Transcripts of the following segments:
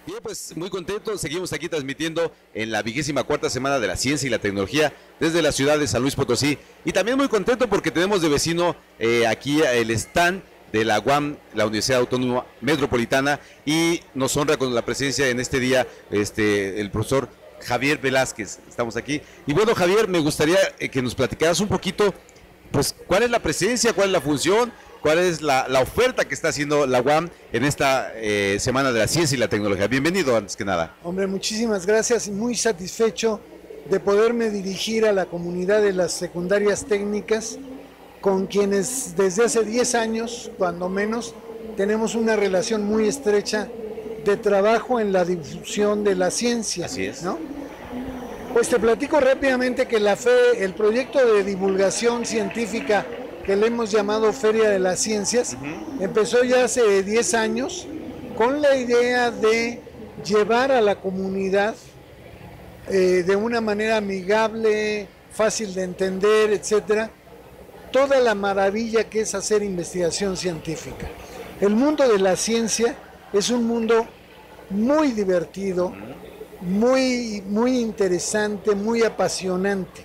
Bien, pues muy contentos, seguimos aquí transmitiendo en la 24ª Semana de la Ciencia y la Tecnología desde la ciudad de San Luis Potosí. Y también muy contento porque tenemos de vecino aquí el stand de la UAM, la Universidad Autónoma Metropolitana, y nos honra con la presencia en este día el profesor Javier Velázquez. Estamos aquí. Y bueno, Javier, me gustaría que nos platicaras un poquito, pues, cuál es la presencia, cuál es la función, cuál es la oferta que está haciendo la UAM en esta Semana de la Ciencia y la Tecnología. Bienvenido, antes que nada. Hombre, muchísimas gracias y muy satisfecho de poderme dirigir a la comunidad de las secundarias técnicas, con quienes desde hace 10 años, cuando menos, tenemos una relación muy estrecha de trabajo en la difusión de la ciencia. Así es. ¿No? Pues te platico rápidamente que el proyecto de divulgación científica que le hemos llamado Feria de las Ciencias, empezó ya hace 10 años con la idea de llevar a la comunidad de una manera amigable, fácil de entender, etcétera, toda la maravilla que es hacer investigación científica. El mundo de la ciencia es un mundo muy divertido, muy interesante, muy apasionante.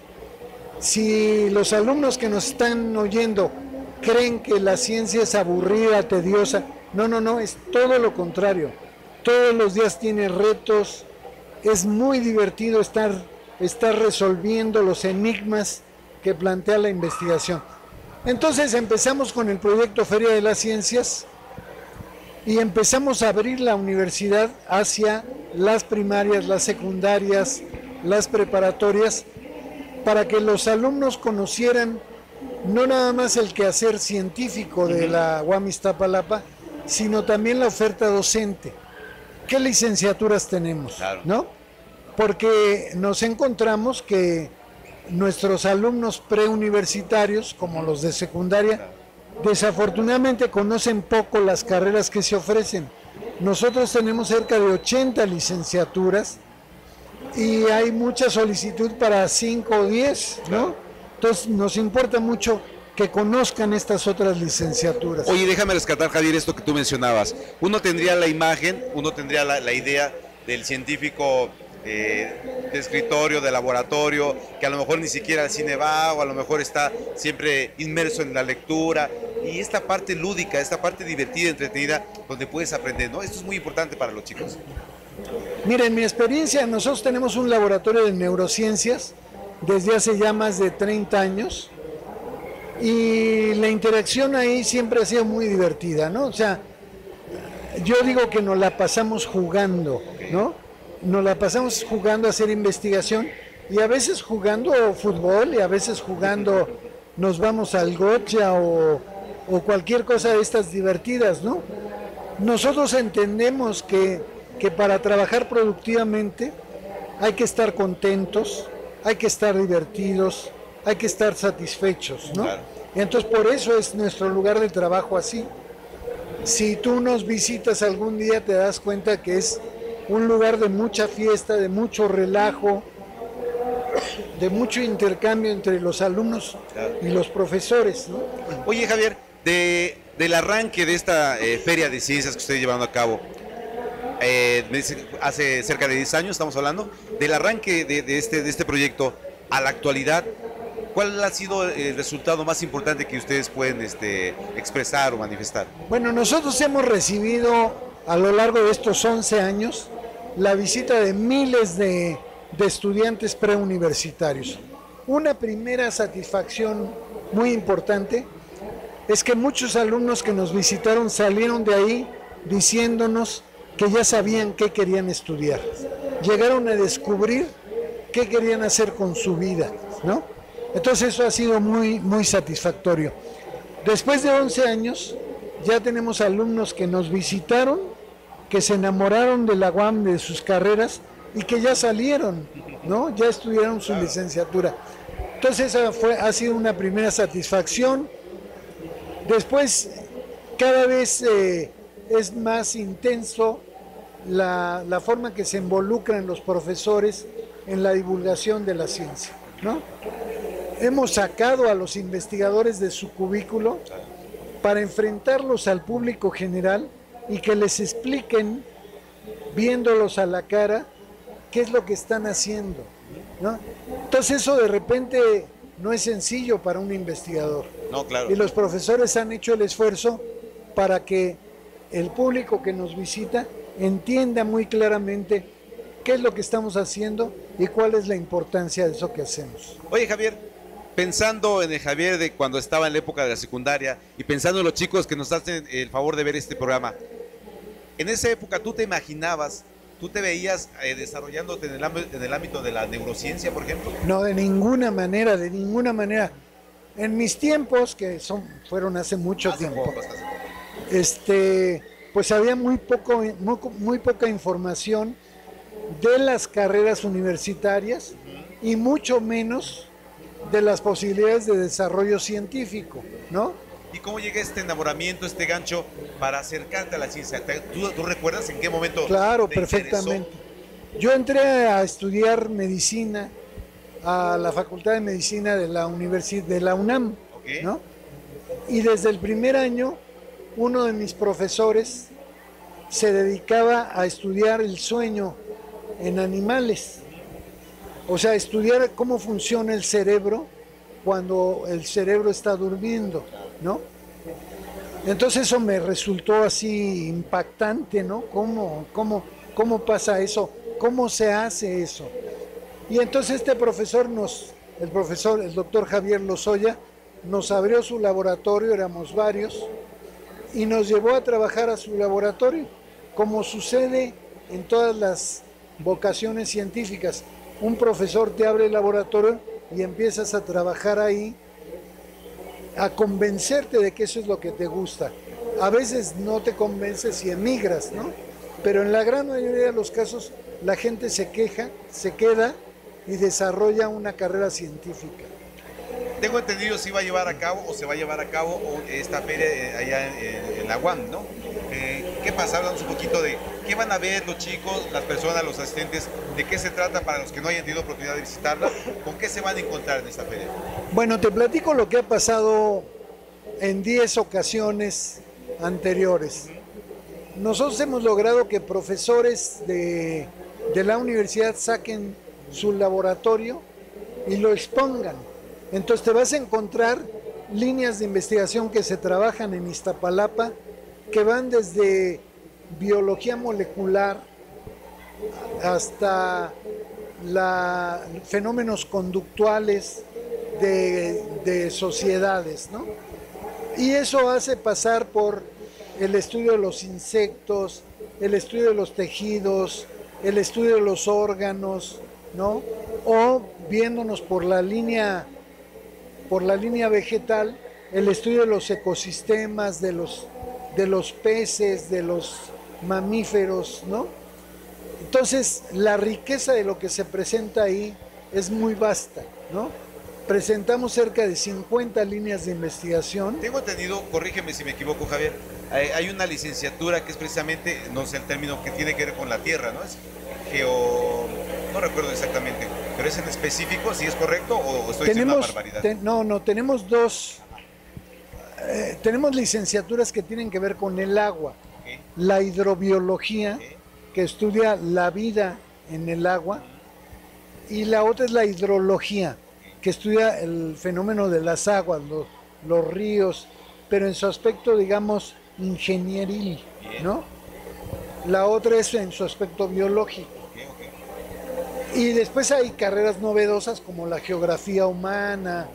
Si los alumnos que nos están oyendo creen que la ciencia es aburrida, tediosa, no, es todo lo contrario. Todos los días tiene retos, es muy divertido estar resolviendo los enigmas que plantea la investigación. Entonces empezamos con el proyecto Feria de las Ciencias y empezamos a abrir la universidad hacia las primarias, las secundarias, las preparatorias, para que los alumnos conocieran no nada más el quehacer científico de la UAM Iztapalapa, sino también la oferta docente. ¿Qué licenciaturas tenemos? Claro. ¿No? Porque nos encontramos que nuestros alumnos preuniversitarios, como los de secundaria, desafortunadamente conocen poco las carreras que se ofrecen. Nosotros tenemos cerca de 80 licenciaturas y hay mucha solicitud para 5 o 10, ¿no? Entonces nos importa mucho que conozcan estas otras licenciaturas. Oye, déjame rescatar, Javier, esto que tú mencionabas. Uno tendría la imagen, uno tendría la idea del científico de escritorio, de laboratorio, que a lo mejor ni siquiera al cine va, o a lo mejor está siempre inmerso en la lectura, y esta parte lúdica, esta parte divertida, entretenida, donde puedes aprender, ¿no? Esto es muy importante para los chicos. Mira, en mi experiencia, nosotros tenemos un laboratorio de neurociencias desde hace ya más de 30 años y la interacción ahí siempre ha sido muy divertida, ¿no? O sea, yo digo que nos la pasamos jugando, ¿no? Nos la pasamos jugando a hacer investigación y a veces jugando fútbol y a veces jugando nos vamos al gocha o cualquier cosa de estas divertidas, ¿no? Nosotros entendemos que para trabajar productivamente hay que estar contentos, hay que estar divertidos, hay que estar satisfechos, ¿no? Claro. Y entonces por eso es nuestro lugar de trabajo así. Si tú nos visitas algún día te das cuenta que es un lugar de mucha fiesta, de mucho relajo, de mucho intercambio entre los alumnos y los profesores, ¿no? Oye, Javier, del arranque de esta Feria de Ciencias que estoy llevando a cabo, hace cerca de 10 años estamos hablando, del arranque de este proyecto a la actualidad, ¿cuál ha sido el resultado más importante que ustedes pueden expresar o manifestar? Bueno, nosotros hemos recibido a lo largo de estos 11 años la visita de miles de estudiantes preuniversitarios. Una primera satisfacción muy importante es que muchos alumnos que nos visitaron salieron de ahí diciéndonos que ya sabían qué querían estudiar. Llegaron a descubrir qué querían hacer con su vida, ¿no? Entonces eso ha sido muy satisfactorio. Después de 11 años ya tenemos alumnos que nos visitaron, que se enamoraron de la UAM, de sus carreras y que ya salieron, ¿no? Ya estudiaron su licenciatura. Entonces esa ha sido una primera satisfacción. Después cada vez es más intenso la forma que se involucran los profesores en la divulgación de la ciencia, ¿no? Hemos sacado a los investigadores de su cubículo para enfrentarlos al público general y que les expliquen viéndolos a la cara, qué es lo que están haciendo, ¿no? Entonces eso de repente no es sencillo para un investigador. No, claro. Y los profesores han hecho el esfuerzo para que el público que nos visita entienda muy claramente qué es lo que estamos haciendo y cuál es la importancia de eso que hacemos. Oye, Javier, pensando en el Javier de cuando estaba en la época de la secundaria y pensando en los chicos que nos hacen el favor de ver este programa, en esa época tú te imaginabas, tú te veías desarrollándote en el ámbito de la neurociencia, por ejemplo. No, de ninguna manera, de ninguna manera. En mis tiempos, que fueron hace mucho tiempo, pues había muy poca información de las carreras universitarias y mucho menos de las posibilidades de desarrollo científico, ¿no? ¿Y cómo llega este enamoramiento, este gancho para acercarte a la ciencia? ¿Tú recuerdas en qué momento? Claro, te perfectamente. interesó? Yo entré a estudiar medicina a la Facultad de Medicina de la Universidad de la UNAM, Okay. ¿no? Y desde el primer año, uno de mis profesores se dedicaba a estudiar el sueño en animales. O sea, estudiar cómo funciona el cerebro cuando el cerebro está durmiendo, ¿no? Entonces eso me resultó así impactante, ¿no? ¿Cómo pasa eso? ¿Cómo se hace eso? Y entonces este profesor el doctor Javier Lozoya, nos abrió su laboratorio, éramos varios, y nos llevó a trabajar a su laboratorio, como sucede en todas las vocaciones científicas. Un profesor te abre el laboratorio y empiezas a trabajar ahí, a convencerte de que eso es lo que te gusta. A veces no te convences y emigras, ¿no? Pero en la gran mayoría de los casos la gente se queda y desarrolla una carrera científica. Tengo entendido si va a llevar a cabo o se va a llevar a cabo esta feria allá en la UAM, ¿no? ¿Qué pasa? Háblanos un poquito de qué van a ver los chicos, las personas, los asistentes, de qué se trata para los que no hayan tenido oportunidad de visitarla, con qué se van a encontrar en esta feria. Bueno, te platico lo que ha pasado en 10 ocasiones anteriores. Nosotros hemos logrado que profesores de la universidad saquen su laboratorio y lo expongan. Entonces te vas a encontrar líneas de investigación que se trabajan en Iztapalapa, que van desde biología molecular hasta fenómenos conductuales de sociedades, ¿no? Y eso hace pasar por el estudio de los insectos, el estudio de los tejidos, el estudio de los órganos, ¿no? O viéndonos por la línea vegetal, el estudio de los ecosistemas, de los peces, de los mamíferos, ¿no? Entonces, la riqueza de lo que se presenta ahí es muy vasta, ¿no? Presentamos cerca de 50 líneas de investigación. Tengo entendido, corrígeme si me equivoco, Javier, hay una licenciatura que es precisamente, no sé el término, que tiene que ver con la tierra, ¿no? Es no recuerdo exactamente, pero es en específico, si es correcto o estoy diciendo una barbaridad. Tenemos dos. Tenemos licenciaturas que tienen que ver con el agua. Okay. La hidrobiología, Okay, que estudia la vida en el agua, y la otra es la hidrología, que estudia el fenómeno de las aguas, los ríos, pero en su aspecto, digamos, ingenieril, ¿no? La otra es en su aspecto biológico. Y después hay carreras novedosas como la geografía humana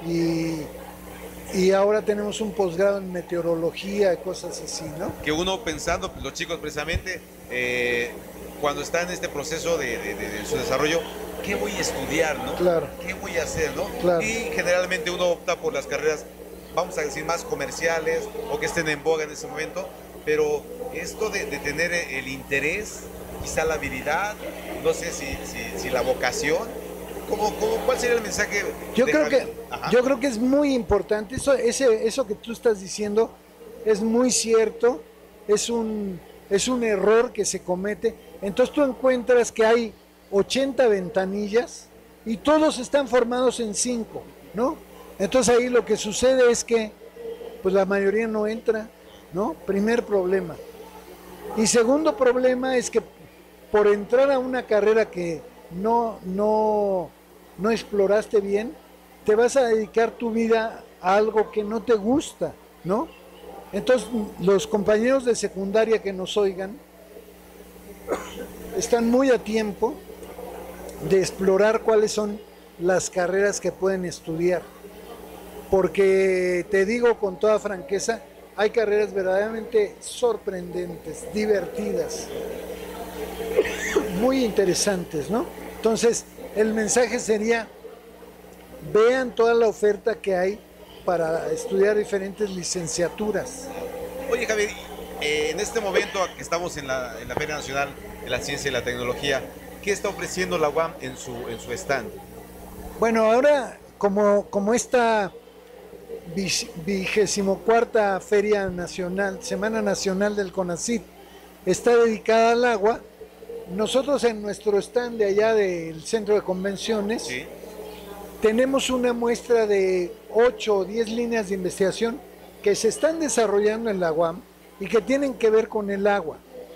y ahora tenemos un posgrado en meteorología, cosas así, ¿no? Que uno pensando, los chicos precisamente, cuando están en este proceso de su desarrollo, ¿qué voy a estudiar, no? Claro. ¿Qué voy a hacer, no? Claro. Y generalmente uno opta por las carreras, vamos a decir, más comerciales o que estén en boga en ese momento, pero esto de tener el interés, quizá la habilidad, no sé si la vocación, ¿cuál sería el mensaje? Yo creo que es muy importante, eso que tú estás diciendo es muy cierto, es un error que se comete. Entonces tú encuentras que hay 80 ventanillas y todos están formados en 5, ¿no? Entonces ahí lo que sucede es que pues la mayoría no entra, ¿no? Primer problema. Y segundo problema es que por entrar a una carrera que no exploraste bien, te vas a dedicar tu vida a algo que no te gusta, ¿no? Entonces, los compañeros de secundaria que nos oigan están muy a tiempo de explorar cuáles son las carreras que pueden estudiar. Porque te digo con toda franqueza, hay carreras verdaderamente sorprendentes, divertidas, muy interesantes, ¿no? Entonces, el mensaje sería, vean toda la oferta que hay para estudiar diferentes licenciaturas. Oye, Javier, en este momento que estamos en la Feria Nacional de la Ciencia y la Tecnología, ¿qué está ofreciendo la UAM en su stand? Bueno, ahora como esta 24ª Feria Nacional, Semana Nacional del CONACYT, está dedicada al agua, nosotros en nuestro stand de allá del Centro de Convenciones, ¿sí?, tenemos una muestra de 8 o 10 líneas de investigación que se están desarrollando en la UAM y que tienen que ver con el agua,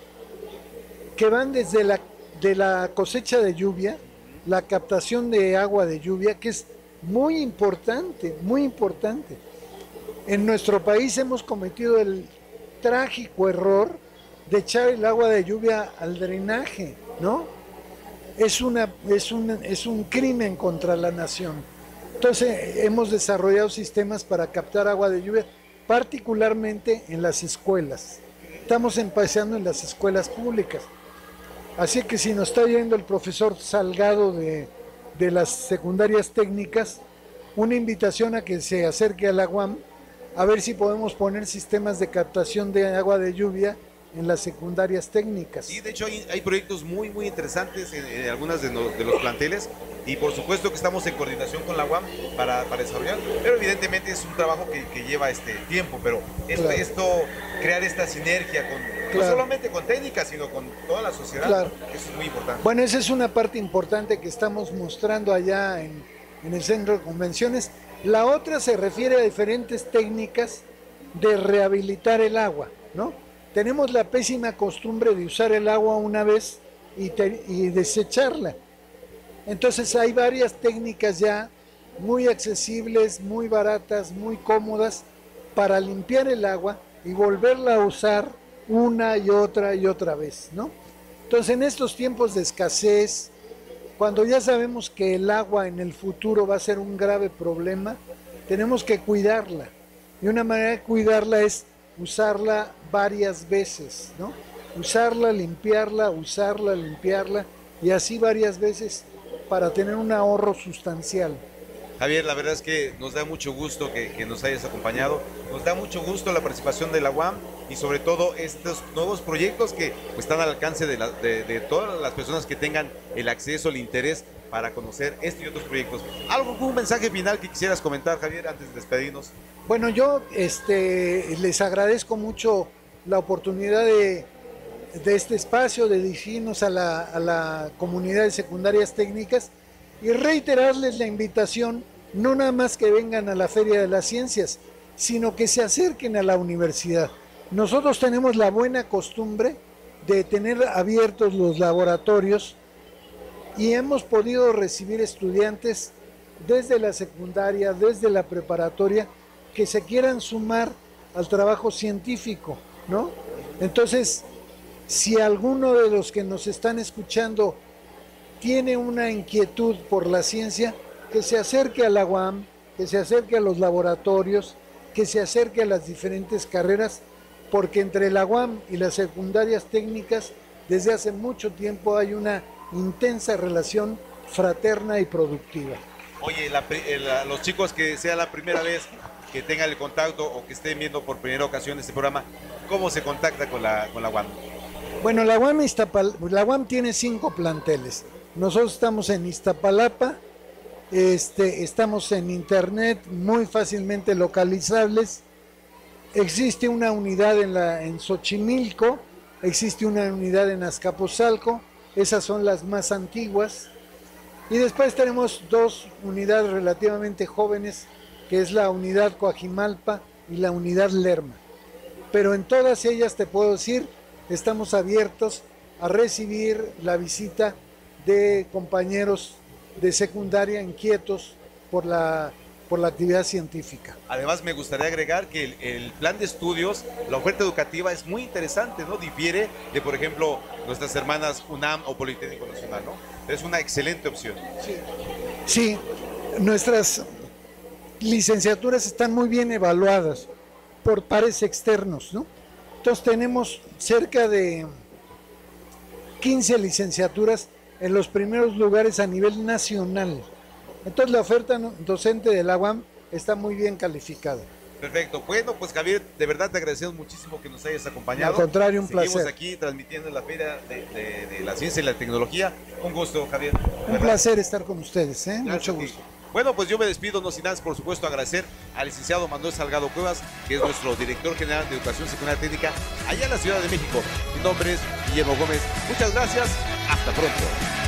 que van desde la cosecha de lluvia, la captación de agua de lluvia, que es muy importante, muy importante. En nuestro país hemos cometido el trágico error de echar el agua de lluvia al drenaje, ¿no? Es un crimen contra la nación. Entonces hemos desarrollado sistemas para captar agua de lluvia, particularmente en las escuelas. Estamos empezando en las escuelas públicas. Así que si nos está oyendo el profesor Salgado de las secundarias técnicas, una invitación a que se acerque a la UAM a ver si podemos poner sistemas de captación de agua de lluvia en las secundarias técnicas. Sí, de hecho hay proyectos muy interesantes en algunas de los planteles, y por supuesto que estamos en coordinación con la UAM para desarrollar, pero evidentemente es un trabajo que lleva tiempo, pero esto, crear esta sinergia no solamente con técnicas, sino con toda la sociedad, eso es muy importante. Bueno, esa es una parte importante que estamos mostrando allá en el Centro de Convenciones. La otra se refiere a diferentes técnicas de rehabilitar el agua, ¿no? Tenemos la pésima costumbre de usar el agua una vez y desecharla. Entonces hay varias técnicas ya muy accesibles, muy baratas, muy cómodas para limpiar el agua y volverla a usar una y otra vez, ¿no? Entonces en estos tiempos de escasez, cuando ya sabemos que el agua en el futuro va a ser un grave problema, tenemos que cuidarla. Y una manera de cuidarla es usarla varias veces, ¿no? Usarla, limpiarla, y así varias veces para tener un ahorro sustancial. Javier, la verdad es que nos da mucho gusto que nos hayas acompañado, nos da mucho gusto la participación de la UAM y sobre todo estos nuevos proyectos que están al alcance de todas las personas que tengan el acceso, el interés para conocer y otros proyectos. ¿Algún mensaje final que quisieras comentar, Javier, antes de despedirnos? Bueno, yo les agradezco mucho la oportunidad de este espacio, de dirigirnos a la comunidad de secundarias técnicas y reiterarles la invitación, no nada más que vengan a la Feria de las Ciencias, sino que se acerquen a la universidad. Nosotros tenemos la buena costumbre de tener abiertos los laboratorios y hemos podido recibir estudiantes desde la secundaria, desde la preparatoria, que se quieran sumar al trabajo científico, ¿no? Entonces, si alguno de los que nos están escuchando tiene una inquietud por la ciencia, que se acerque a la UAM, que se acerque a los laboratorios, que se acerque a las diferentes carreras, porque entre la UAM y las secundarias técnicas, desde hace mucho tiempo hay una intensa relación fraterna y productiva. Oye, los chicos que sea la primera vez que tengan el contacto o que estén viendo por primera ocasión este programa, ¿cómo se contacta con la UAM? Bueno, la UAM tiene 5 planteles. Nosotros estamos en Iztapalapa, estamos en internet muy fácilmente localizables. Existe una unidad en Xochimilco, existe una unidad en Azcapotzalco, esas son las más antiguas. Y después tenemos 2 unidades relativamente jóvenes, que es la unidad Coajimalpa y la unidad Lerma. Pero en todas ellas te puedo decir, estamos abiertos a recibir la visita de compañeros de secundaria inquietos por la actividad científica. Además, me gustaría agregar que el plan de estudios, la oferta educativa es muy interesante, ¿no? Difiere de, por ejemplo, nuestras hermanas UNAM o Politécnico Nacional, ¿no? Es una excelente opción. Sí, nuestras licenciaturas están muy bien evaluadas por pares externos, ¿no? Entonces tenemos cerca de 15 licenciaturas en los primeros lugares a nivel nacional. Entonces la oferta docente de la UAM está muy bien calificada. Perfecto. Bueno, pues Javier, de verdad te agradecemos muchísimo que nos hayas acompañado. Al contrario, un placer. placer. Seguimos aquí transmitiendo la Feria de la Ciencia y la Tecnología. Un gusto, Javier. Un placer estar con ustedes, ¿eh? Mucho gusto. Bueno, pues yo me despido, no sin antes, por supuesto, agradecer al licenciado Manuel Salgado Cuevas, que es nuestro director general de Educación Secundaria Técnica, allá en la Ciudad de México. Mi nombre es Guillermo Gómez. Muchas gracias. Hasta pronto.